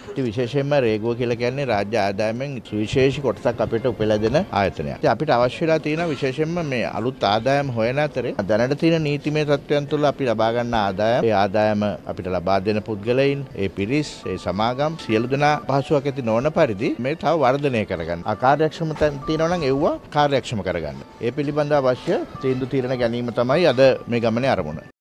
ඉතින් විශේෂයෙන්ම රේගුව කියලා කියන්නේ රාජ්‍ය ආදායමෙන් සුවිශේෂී කොටසක් අපිට උපයලා දෙන ආයතනයක්. ඉතින් අපිට අවශ්‍ය වෙලා තියෙන විශේෂයෙන්ම මේ අලුත් ආදායම් හොයන අතරේ දැනට තියෙන නීතිමය තත්ත්වයන් තුළ අපි ලබා ගන්න ආදායම, ඒ ආදායම අපිට ලබා දෙන පුද්ගලයින්, ඒ පිරිස්, ඒ සමාගම් සියලු දෙනා පහසුවක් ඇති නොවන පරිදි මේ තව වර්ධනය කරගන්න. අකාර්යක්ෂමතා තියෙනවා නම් ඒවා කාර්යක්ෂම කරගන්න. ඒ පිළිබඳව අවශ්‍ය තීන්දුව తీරන ගැනීම තමයි අද මේ ගමනේ අරමුණ.